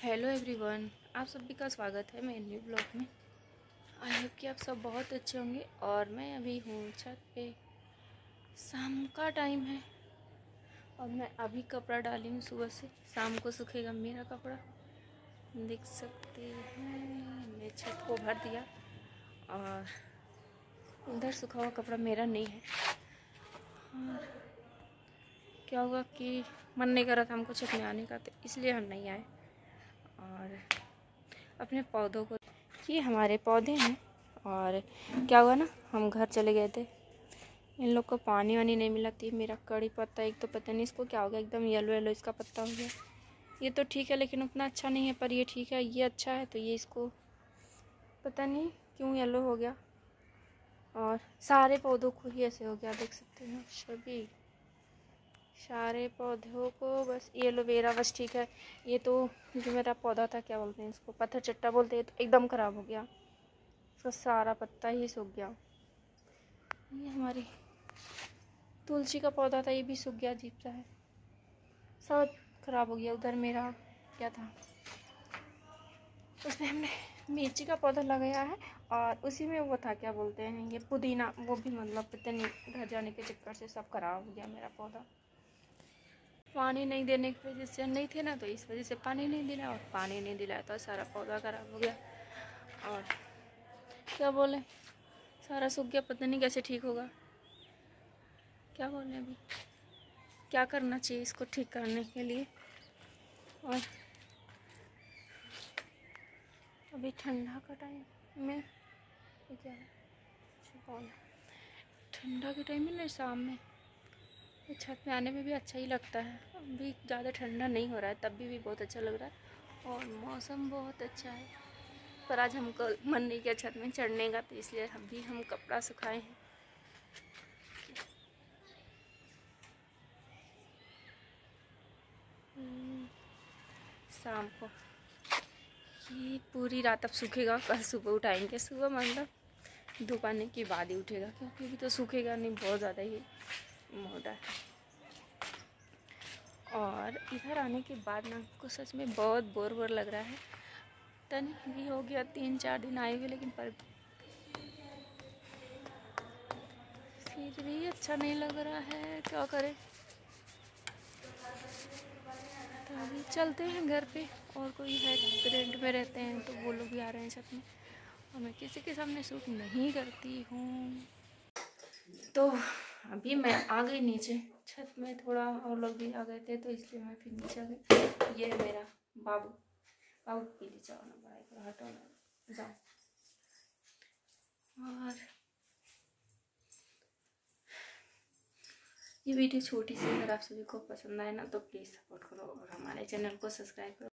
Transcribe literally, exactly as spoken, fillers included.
Hello everyone, आप सभी का स्वागत है मेरे न्यू ब्लॉग में। आई होप कि आप सब बहुत अच्छे होंगे। और मैं अभी हूँ छत पे, शाम का टाइम है और मैं अभी कपड़ा डाली हूँ। सुबह से शाम को सूखेगा मेरा कपड़ा, देख सकते हैं। मैं छत को भर दिया और उधर सूखा हुआ कपड़ा मेरा नहीं है। और क्या हुआ कि मन नहीं कर रहा था हमको छत में आने का, तो इसलिए हम नहीं आए। और अपने पौधों को, ये हमारे पौधे हैं। और क्या हुआ ना, हम घर चले गए थे, इन लोग को पानी वानी नहीं मिला थी। मेरा कड़ी पत्ता एक तो पता नहीं इसको क्या हो गया, एकदम येलो येलो इसका पत्ता हो गया। ये तो ठीक है लेकिन उतना अच्छा नहीं है, पर ये ठीक है, ये अच्छा है। तो ये इसको पता नहीं क्यों येलो हो गया। और सारे पौधों को ही ऐसे हो गया, देख सकते हैं सभी सारे पौधों को बस ये एलोवेरा बस ठीक है। ये तो जो मेरा पौधा था, क्या बोलते हैं इसको, पत्थर चट्टा बोलते हैं, तो एकदम ख़राब हो गया, उसका सारा पत्ता ही सूख गया। ये हमारी तुलसी का पौधा था, ये भी सूख गया, अजीब सा है, सब खराब हो गया। उधर मेरा क्या था, उसमें हमने मिर्ची का पौधा लगाया है और उसी में वो था, क्या बोलते हैं, ये पुदीना, वो भी मतलब पता नहीं घर जाने के चक्कर से सब खराब हो गया मेरा पौधा। पानी नहीं देने की वजह से नहीं थे ना, तो इस वजह से पानी नहीं दिला, और पानी नहीं दिलाया तो सारा पौधा खराब हो गया। और क्या बोले, सारा सूख गया, पता नहीं कैसे ठीक होगा। क्या बोले, अभी क्या करना चाहिए इसको ठीक करने के लिए। और अभी ठंडा का टाइम में क्या है, ठंडा के टाइम में ना शाम में छत में आने में भी अच्छा ही लगता है। अभी ज़्यादा ठंडा नहीं हो रहा है, तब भी, भी बहुत अच्छा लग रहा है और मौसम बहुत अच्छा है। पर आज हमको मन नहीं किया छत में चढ़ने का, तो इसलिए अभी हम कपड़ा सुखाए हैं। शाम को ये पूरी रात अब सूखेगा, कल सुबह उठाएंगे। सुबह मतलब धूप आने के बाद ही उठेगा, क्योंकि अभी तो सूखेगा नहीं, बहुत ज़्यादा ही मोटा है। और इधर आने के बाद ना हमको सच में बहुत बोर बोर लग रहा है। तन भी हो गया तीन चार दिन आए हुए, लेकिन पर फिर भी अच्छा नहीं लग रहा है, क्या करें। तो अभी चलते हैं घर पे, और कोई है रेंट में रहते हैं तो वो लोग भी आ रहे हैं छत में, और मैं किसी के सामने शूट नहीं करती हूँ। तो अभी मैं आ गई नीचे छत में, थोड़ा और लोग भी आ गए थे तो इसलिए मैं फिर नीचे आ गई। ये है मेरा बाबू, बाबू पीली चावल बनाए, हटो ना जाओ। और ये वीडियो छोटी सी, अगर आप सभी को पसंद आए ना तो प्लीज़ सपोर्ट करो और हमारे चैनल को सब्सक्राइब करो।